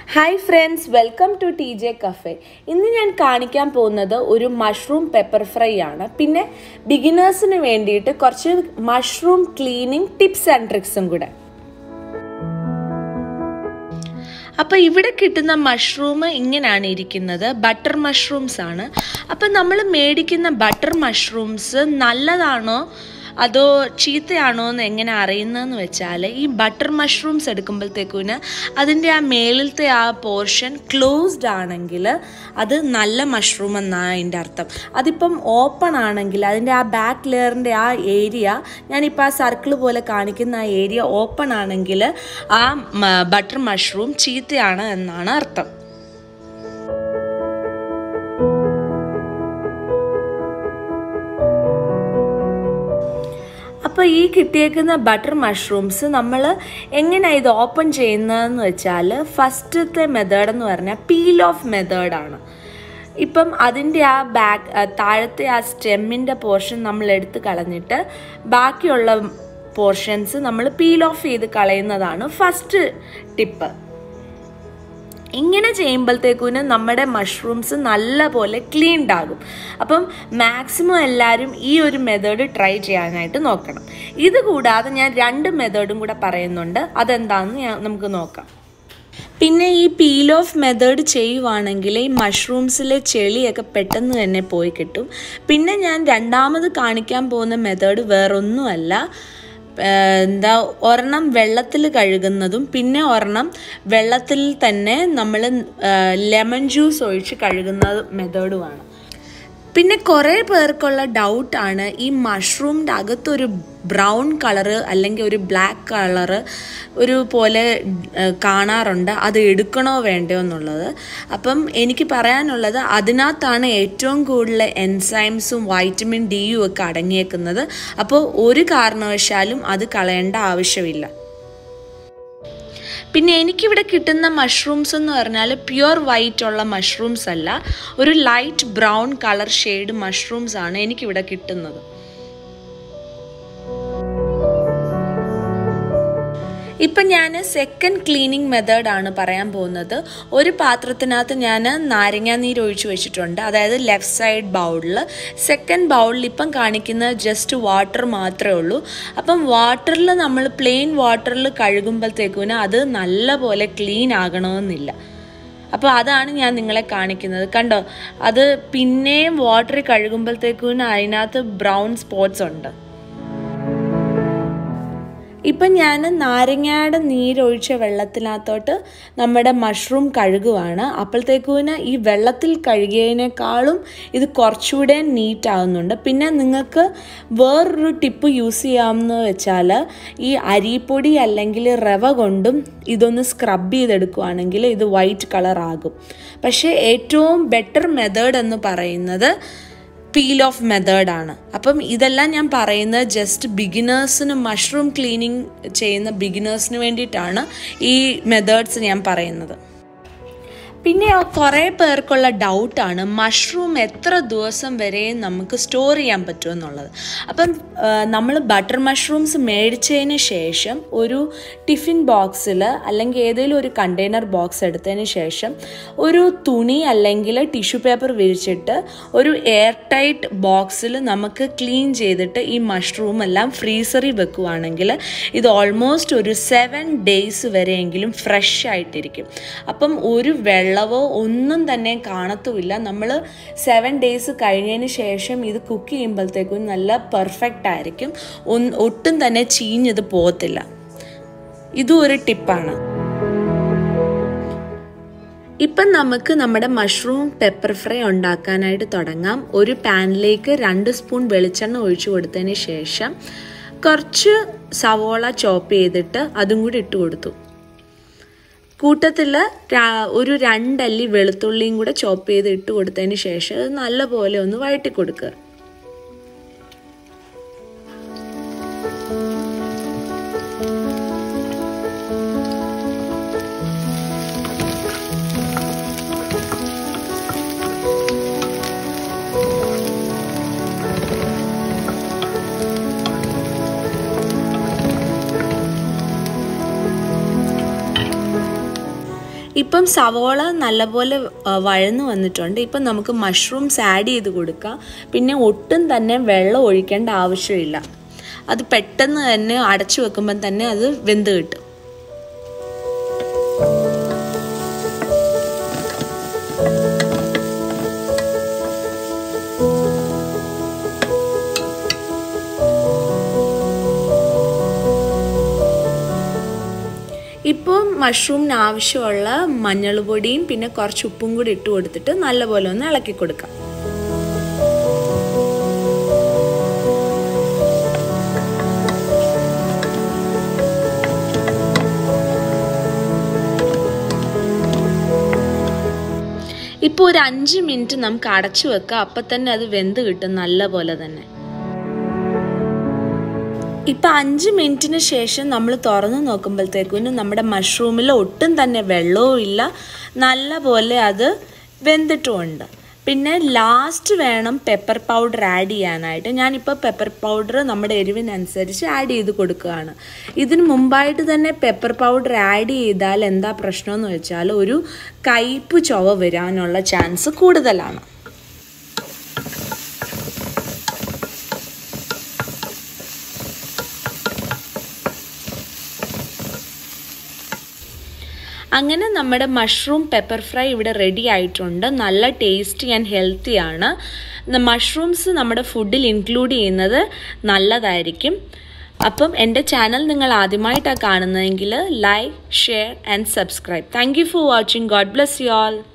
Hi friends, welcome to TJ Cafe. ഇന്ന് ഞാൻ കാണിക്കാൻ പോകുന്നത് ഒരു മഷ്റൂം പെപ്പർ ഫ്രൈ ആണ്. പിന്നെ ബിഗിനേഴ്സിന് വേണ്ടിയിട്ട് കുറച്ച് മഷ്റൂം ക്ലീനിങ് ടിപ്സ് ആൻഡ് ട്രിക്സും കൂടെ. അപ്പോൾ ഇവിടെ കിട്ടുന്ന മഷ്റൂം ഇങ്ങനെയാണ് ഇരിക്കുന്നത്. ബട്ടർ മഷ്റൂംസ് ആണ്. അപ്പോൾ നമ്മൾ മേടിക്കുന്ന ബട്ടർ മഷ്റൂംസ് നല്ലതാണോ അതോ ചീത്തയാണോ എന്ന് എങ്ങനെ അറിയുന്നതെന്ന് വെച്ചാൽ ഈ ബട്ടർ മഷ്റൂംസ് എടുക്കുമ്പോഴത്തേക്കിന് അതിൻ്റെ ആ മേളിലത്തെ ആ പോർഷൻ ക്ലോസ്ഡ് ആണെങ്കിൽ അത് നല്ല മഷ്റൂം എന്നാണ് അതിൻ്റെ അർത്ഥം. അതിപ്പം ഓപ്പൺ ആണെങ്കിൽ അതിൻ്റെ ആ ബാക്ക് ലെയറിൻ്റെ ആ ഏരിയ ഞാനിപ്പോൾ ആ സർക്കിൾ പോലെ കാണിക്കുന്ന ആ ഏരിയ ഓപ്പൺ ആണെങ്കിൽ ആ ബട്ടർ മഷ്റൂം ചീത്തയാണ് എന്നാണ് അർത്ഥം. അപ്പോൾ ഈ കിട്ടിയേക്കുന്ന ബട്ടർ മഷ്റൂംസ് നമ്മൾ എങ്ങനെയാണ് ഇത് ഓപ്പൺ ചെയ്യുന്നതെന്ന് വെച്ചാൽ ഫസ്റ്റത്തെ മെത്തേഡ് എന്ന് പറഞ്ഞാൽ പീൽ ഓഫ് മെത്തേഡാണ്. ഇപ്പം അതിൻ്റെ ആ താഴത്തെ ആ സ്റ്റെമ്മിൻ്റെ പോർഷൻ നമ്മൾ എടുത്ത് കളഞ്ഞിട്ട് ബാക്കിയുള്ള പോർഷൻസ് നമ്മൾ പീൽ ഓഫ് ചെയ്ത് കളയുന്നതാണ് ഫസ്റ്റ് ടിപ്പ്. ഇങ്ങനെ ചെയ്യുമ്പോഴത്തേക്കിന് നമ്മുടെ മഷ്റൂംസ് നല്ലപോലെ ക്ലീൻഡ് ആകും. അപ്പം മാക്സിമം എല്ലാവരും ഈ ഒരു മെത്തേഡ് ട്രൈ ചെയ്യാനായിട്ട് നോക്കണം. ഇത് കൂടാതെ ഞാൻ 2 മെത്തേഡും കൂടെ പറയുന്നുണ്ട്. അതെന്താണെന്ന് നമുക്ക് നോക്കാം. പിന്നെ ഈ പീൽ ഓഫ് മെത്തേഡ് ചെയ്യുവാണെങ്കിൽ ഈ മഷ്റൂംസിലെ ചെളിയൊക്കെ പെട്ടെന്ന് തന്നെ പോയി കിട്ടും. പിന്നെ ഞാൻ രണ്ടാമത് കാണിക്കാൻ പോകുന്ന മെത്തേഡ് വേറൊന്നുമല്ല, ഒരെണ്ണം വെള്ളത്തിൽ കഴുകുന്നതും പിന്നെ ഒരെണ്ണം വെള്ളത്തിൽ തന്നെ നമ്മൾ ലെമൺ ജ്യൂസ് ഒഴിച്ച് കഴുകുന്ന മെത്തേഡുമാണ്. പിന്നെ കുറേ പേർക്കുള്ള ഡൗട്ടാണ് ഈ മഷ്റൂമിൻ്റെ അകത്തൊരു ബ്രൗൺ കളറ് അല്ലെങ്കിൽ ഒരു ബ്ലാക്ക് കളറ് ഒരു പോലെ കാണാറുണ്ട്, അത് എടുക്കണോ വേണ്ടയോ എന്നുള്ളത്. അപ്പം എനിക്ക് പറയാനുള്ളത് അതിനകത്താണ് ഏറ്റവും കൂടുതൽ എൻസൈംസും വൈറ്റമിൻ ഡിയും ഒക്കെ അടങ്ങിയേക്കുന്നത്. അപ്പോൾ ഒരു കാരണവശാലും അത് കളയേണ്ട ആവശ്യമില്ല. പിന്നെ എനിക്കിവിടെ കിട്ടുന്ന മഷ്റൂംസ് എന്ന് പറഞ്ഞാൽ പ്യുവർ വൈറ്റ് ഉള്ള മഷ്റൂംസ് അല്ല, ഒരു light brown colour shade mushrooms ആണ് എനിക്കിവിടെ കിട്ടുന്നത്. ഇപ്പം ഞാൻ സെക്കൻഡ് ക്ലീനിങ് മെത്തേഡാണ് പറയാൻ പോകുന്നത്. ഒരു പാത്രത്തിനകത്ത് ഞാൻ നാരങ്ങാനീര് ഒഴിച്ച് വെച്ചിട്ടുണ്ട്, അതായത് ലെഫ്റ്റ് സൈഡ് ബൗളിൽ. സെക്കൻഡ് ബൗളിൽ ഇപ്പം കാണിക്കുന്നത് ജസ്റ്റ് വാട്ടർ മാത്രമേ ഉള്ളൂ. അപ്പം വാട്ടറിൽ നമ്മൾ പ്ലെയിൻ വാട്ടറിൽ കഴുകുമ്പോഴത്തേക്കിന് അത് നല്ലപോലെ ക്ലീൻ ആകണമെന്നില്ല. അപ്പോൾ അതാണ് ഞാൻ നിങ്ങളെ കാണിക്കുന്നത്. കണ്ടോ, അത് പിന്നെയും വാട്ടറിൽ കഴുകുമ്പോഴത്തേക്കിന് അതിനകത്ത് ബ്രൗൺ സ്പോട്ട്സ് ഉണ്ട്. ഇപ്പം ഞാൻ നാരങ്ങയുടെ നീരൊഴിച്ച വെള്ളത്തിനകത്തോട്ട് നമ്മുടെ മഷ്റൂം കഴുകുവാണ്. അപ്പോഴത്തേക്കിന് ഈ വെള്ളത്തിൽ കഴുകിയതിനേക്കാളും ഇത് കുറച്ചുകൂടെ നീറ്റ് ആകുന്നുണ്ട്. പിന്നെ നിങ്ങൾക്ക് വേറൊരു ടിപ്പ് യൂസ് ചെയ്യാമെന്ന് വെച്ചാൽ ഈ അരിപ്പൊടി അല്ലെങ്കിൽ റവ കൊണ്ടും ഇതൊന്ന് സ്ക്രബ് ചെയ്തെടുക്കുകയാണെങ്കിൽ ഇത് വൈറ്റ് കളർ ആകും. പക്ഷേ ഏറ്റവും ബെറ്റർ മെത്തേഡ് എന്ന് പറയുന്നത് പീൽ ഓഫ് മെത്തേഡാണ്. അപ്പം ഇതെല്ലാം ഞാൻ പറയുന്നത് ജസ്റ്റ് ബിഗിനേഴ്സിന്, മഷ്റൂം ക്ലീനിങ് ചെയ്യുന്ന ബിഗിനേഴ്സിന് വേണ്ടിയിട്ടാണ് ഈ മെത്തേഡ്സ് ഞാൻ പറയുന്നത്. പിന്നെ കുറേ പേർക്കുള്ള ഡൗട്ടാണ് മഷ്റൂം എത്ര ദിവസം വരെയും നമുക്ക് സ്റ്റോർ ചെയ്യാൻ പറ്റുമെന്നുള്ളത്. അപ്പം നമ്മൾ ബട്ടർ മഷ്റൂംസ് മേടിച്ചതിന് ശേഷം ഒരു ടിഫിൻ ബോക്സിൽ അല്ലെങ്കിൽ ഏതെങ്കിലും ഒരു കണ്ടെയ്നർ ബോക്സ് എടുത്തതിന് ശേഷം ഒരു തുണി അല്ലെങ്കിൽ ടിഷ്യൂ പേപ്പർ വിരിച്ചിട്ട് ഒരു എയർ ടൈറ്റ് ബോക്സിൽ നമുക്ക് ക്ലീൻ ചെയ്തിട്ട് ഈ മഷ്റൂം എല്ലാം ഫ്രീസറിൽ വെക്കുകയാണെങ്കിൽ ഇത് ഓൾമോസ്റ്റ് ഒരു 7 days വരെയെങ്കിലും ഫ്രഷ് ആയിട്ടിരിക്കും. അപ്പം ഒരു വെള്ളമോ ഒന്നും തന്നെ കാണത്തുമില്ല. നമ്മൾ 7 days കഴിഞ്ഞതിന് ശേഷം ഇത് കുക്ക് ചെയ്യുമ്പോഴത്തേക്കും നല്ല പെർഫെക്റ്റ് ആയിരിക്കും. ഒട്ടും തന്നെ ചീഞ്ഞത് പോകത്തില്ല. ഇതും ഒരു ടിപ്പാണ്. ഇപ്പം നമുക്ക് നമ്മുടെ മഷ്റൂം പെപ്പർ ഫ്രൈ ഉണ്ടാക്കാനായിട്ട് തുടങ്ങാം. ഒരു പാനിലേക്ക് 2 സ്പൂൺ വെളിച്ചെണ്ണ ഒഴിച്ചു കൊടുത്തതിന് ശേഷം കുറച്ച് സവോള ചോപ്പ് ചെയ്തിട്ട് അതും കൂടി ഇട്ട് കൊടുത്തു. കൂട്ടത്തിൽ ഒരു 2 അല്ലി വെളുത്തുള്ളിയും കൂടെ ചോപ്പ് ചെയ്ത് ഇട്ട് കൊടുത്തതിന് ശേഷം അത് നല്ലപോലെ ഒന്ന് വഴറ്റി കൊടുക്കുക. ഇപ്പം സവോള നല്ലപോലെ വഴന്നു വന്നിട്ടുണ്ട്. ഇപ്പം നമുക്ക് മഷ്റൂംസ് ആഡ് ചെയ്ത് കൊടുക്കാം. പിന്നെ ഒട്ടും തന്നെ വെള്ളം ഒഴിക്കേണ്ട ആവശ്യമില്ല. അത് പെട്ടെന്ന് തന്നെ അടച്ചു വെക്കുമ്പം തന്നെ അത് വെന്ത് കിട്ടും. ഇപ്പോൾ മഷ്റൂമിന് ആവശ്യമുള്ള മഞ്ഞൾ പൊടിയും പിന്നെ കുറച്ച് ഉപ്പും കൂടി ഇട്ട് കൊടുത്തിട്ട് നല്ലപോലെ ഒന്ന് ഇളക്കി കൊടുക്കാം. ഇപ്പോൾ ഒരു 5 മിനിറ്റ് നമുക്ക് അടച്ചു വെക്കാം. അപ്പം തന്നെ അത് വെന്ത് കിട്ടും നല്ലപോലെ തന്നെ. ഇപ്പം 5 മിനിറ്റിന് ശേഷം നമ്മൾ തുറന്ന് നോക്കുമ്പോഴത്തേക്കും നമ്മുടെ മഷ്റൂമിൽ ഒട്ടും തന്നെ വെള്ളവും ഇല്ല, നല്ല പോലെ അത് വെന്തിട്ടുമുണ്ട്. പിന്നെ ലാസ്റ്റ് വേണം പെപ്പർ പൗഡർ ആഡ് ചെയ്യാനായിട്ട്. ഞാനിപ്പോൾ പെപ്പർ പൗഡർ നമ്മുടെ എരിവിനനുസരിച്ച് ആഡ് ചെയ്ത് കൊടുക്കുകയാണ്. ഇതിന് മുമ്പായിട്ട് തന്നെ പെപ്പർ പൗഡർ ആഡ് ചെയ്താൽ എന്താ പ്രശ്നമെന്ന് വെച്ചാൽ ഒരു കയ്പ്പ് ചുവ വരാനുള്ള ചാൻസ് കൂടുതലാണ്. അങ്ങനെ നമ്മുടെ മഷ്റൂം പെപ്പർ ഫ്രൈ ഇവിടെ റെഡി ആയിട്ടുണ്ട്. നല്ല ടേസ്റ്റി ആൻഡ് ഹെൽത്തിയാണ്. മഷ്റൂംസ് നമ്മുടെ ഫുഡിൽ ഇൻക്ലൂഡ് ചെയ്യുന്നത് നല്ലതായിരിക്കും. അപ്പം എൻ്റെ ചാനൽ നിങ്ങൾ ആദ്യമായിട്ടാണ് കാണുന്നതെങ്കിൽ like, share and subscribe. Thank you for watching. God bless you all.